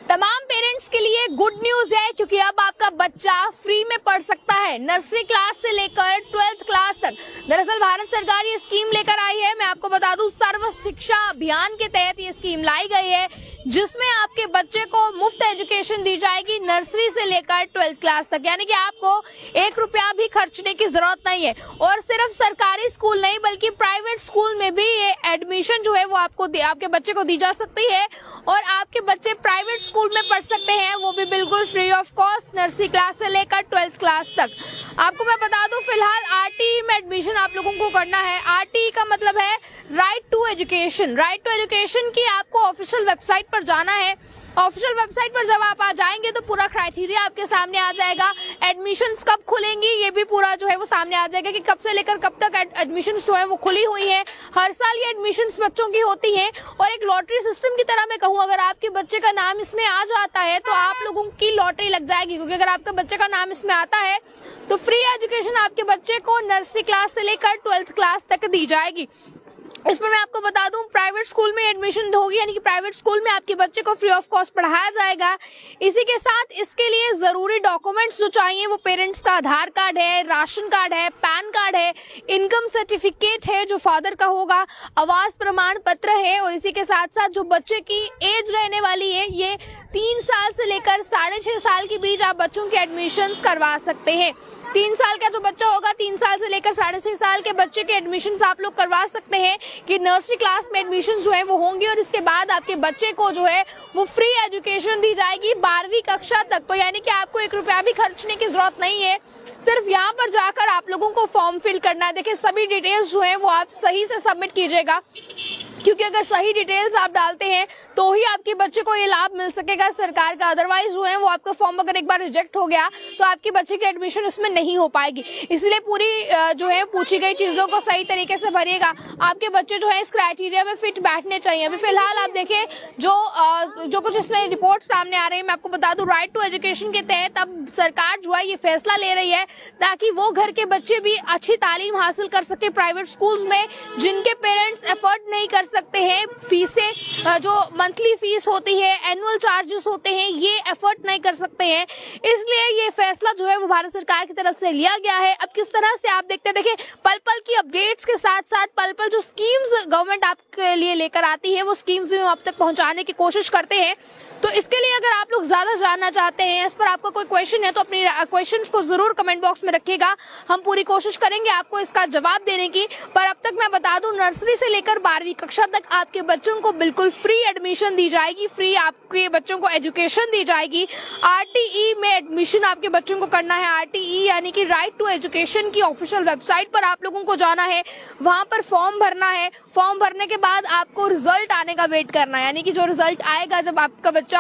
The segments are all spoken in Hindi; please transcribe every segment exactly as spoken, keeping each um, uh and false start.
तमाम पेरेंट्स के लिए गुड न्यूज है, क्योंकि अब आपका बच्चा फ्री में पढ़ सकता है, नर्सरी क्लास से लेकर ट्वेल्थ क्लास तक। दरअसल भारत सरकार ये स्कीम लेकर आई है। मैं आपको बता दूं, सर्व शिक्षा अभियान के तहत ये स्कीम लाई गई है, जिसमें आपके बच्चे को मुफ्त एजुकेशन दी जाएगी नर्सरी से लेकर ट्वेल्थ क्लास तक। यानी कि आपको एक रुपया भी खर्चने की जरूरत नहीं है। और सिर्फ सरकारी स्कूल नहीं, बल्कि प्राइवेट स्कूल में भी ये एडमिशन जो है वो आपको आपके बच्चे को दी जा सकती है। और आपके बच्चे प्राइवेट स्कूल में पढ़ सकते हैं, वो भी बिल्कुल free of cost, nursery class से लेकर ट्वेल्थ क्लास तक। आपको मैं बता दूं, फिलहाल आरटीई में एडमिशन आप लोगों को करना है। आरटीई का मतलब है right to education. Right to education की आपको ऑफिशियल वेबसाइट पर जाना है। ऑफिशियल वेबसाइट पर जब आप आ जाएंगे तो पूरा क्राइटेरिया आपके सामने आ जाएगा। एडमिशंस कब खुलेंगी ये भी पूरा जो है वो सामने आ जाएगा कि कब से लेकर कब तक एडमिशंस जो है वो खुली हुई है। हर साल ये एडमिशंस बच्चों की होती है और एक लॉटरी सिस्टम की तरह मैं कहूँ, अगर आपके बच्चे का नाम इसमें आ जाता है तो आप लोगों की लॉटरी लग जाएगी, क्योंकि अगर आपके बच्चे का नाम इसमें आता है तो फ्री एजुकेशन आपके बच्चे को नर्सरी क्लास से लेकर ट्वेल्थ क्लास तक दी जाएगी। इसमें मैं आपको बता दूं, प्राइवेट स्कूल में एडमिशन होगी, यानी कि प्राइवेट स्कूल में आपके बच्चे को फ्री ऑफ कॉस्ट पढ़ाया जाएगा। इसी के साथ इसके लिए जरूरी डॉक्यूमेंट्स जो चाहिए वो पेरेंट्स का आधार कार्ड है, राशन कार्ड है, पैन कार्ड है, इनकम सर्टिफिकेट है जो फादर का होगा, आवास प्रमाण पत्र है। और इसी के साथ साथ जो बच्चे की एज रहने वाली है, ये तीन साल से लेकर साढ़े छह साल के बीच आप बच्चों के एडमिशंस करवा सकते हैं। तीन साल का जो बच्चा होगा, तीन साल से लेकर साढ़े छह साल के बच्चे के एडमिशंस आप लोग करवा सकते हैं कि नर्सरी क्लास में एडमिशन जो है वो होंगे। और इसके बाद आपके बच्चे को जो है वो फ्री एजुकेशन दी जाएगी बारहवीं कक्षा तक। तो यानी कि आपको एक रुपया भी खर्चने की जरूरत नहीं है, सिर्फ यहाँ पर जाकर आप लोगों को फॉर्म फिल करना है। देखिए, सभी डिटेल्स जो है वो आप सही से सबमिट कीजिएगा, क्योंकि अगर सही डिटेल्स आप डालते हैं तो ही आपके बच्चे को ये लाभ मिल सकेगा सरकार का। अदरवाइज जो है वो आपका फॉर्म अगर एक बार रिजेक्ट हो गया तो आपके बच्चे की एडमिशन इसमें नहीं हो पाएगी। इसलिए पूरी जो है पूछी गई चीजों को सही तरीके से भरिएगा। आपके बच्चे जो है इस क्राइटेरिया में फिट बैठने चाहिए। अभी फिलहाल आप देखिए, जो जो कुछ इसमें रिपोर्ट सामने आ रही है, मैं आपको बता दूं, राइट टू एजुकेशन के तहत अब सरकार जो है ये फैसला ले रही है ताकि वो घर के बच्चे भी अच्छी तालीम हासिल कर सके प्राइवेट स्कूल्स में, जिनके पेरेंट्स एफर्ट नहीं कर सकते हैं। फीसें जो मंथली फीस होती है, एनुअल चार्जेस होते हैं, ये एफर्ट नहीं कर सकते हैं। इसलिए ये फैसला जो है वो भारत सरकार की तरफ से लिया गया है। अब किस तरह से आप देखते हैं, देखिए, पल पल की अपडेट्स के साथ साथ पल पल जो स्कीम्स गवर्नमेंट आपके लिए लेकर आती है वो स्कीम्स भी हम आप तक पहुंचाने की कोशिश करते हैं। तो इसके लिए अगर आप लोग ज्यादा जानना चाहते हैं, इस पर आपका कोई क्वेश्चन है तो अपनी क्वेश्चंस को जरूर कमेंट बॉक्स में रखिएगा। हम पूरी कोशिश करेंगे आपको इसका जवाब देने की। पर अब तक मैं बता दूं, नर्सरी से लेकर बारहवीं कक्षा तक आपके बच्चों को बिल्कुल फ्री एडमिशन दी जाएगी, फ्री आपके बच्चों को एजुकेशन दी जाएगी। आरटीई में एडमिशन आपके बच्चों को करना है। आरटीई यानी कि राइट टू एजुकेशन की ऑफिशियल वेबसाइट पर आप लोगों को जाना है, वहां पर फॉर्म भरना है। फॉर्म भरने के बाद आपको रिजल्ट आने का वेट करना है, यानी कि जो रिजल्ट आएगा जब आपका बच्चा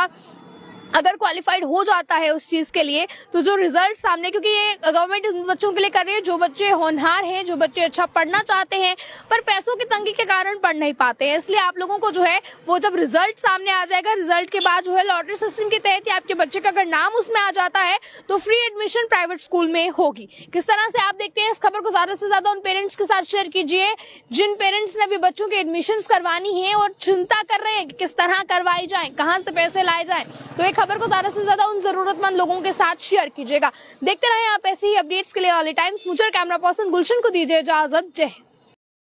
अगर क्वालिफाइड हो जाता है उस चीज के लिए, तो जो रिजल्ट सामने, क्योंकि ये गवर्नमेंट उन बच्चों के लिए कर रही है जो बच्चे होनहार हैं, जो बच्चे अच्छा पढ़ना चाहते हैं पर पैसों की तंगी के कारण पढ़ नहीं पाते हैं। इसलिए आप लोगों को जो है वो जब रिजल्ट सामने आ जाएगा, रिजल्ट के बाद जो है लॉटरी सिस्टम के तहत आपके बच्चे का अगर नाम उसमें आ जाता है तो फ्री एडमिशन प्राइवेट स्कूल में होगी। किस तरह से आप देखते हैं, इस खबर को ज्यादा से ज्यादा उन पेरेंट्स के साथ शेयर कीजिए जिन पेरेंट्स ने अभी बच्चों की एडमिशन करवानी है और चिंता कर रहे हैं कि किस तरह करवाई जाए, कहाँ से पैसे लाए जाए। तो एक खबर को ज्यादा से ज्यादा उन जरूरतमंद लोगों के साथ शेयर कीजिएगा। देखते रहें आप ऐसी ही अपडेट्स के लिए ऑल टाइम्स। मुझे कैमरा पर्सन गुलशन को दीजिए इजाजत। जय हिंद।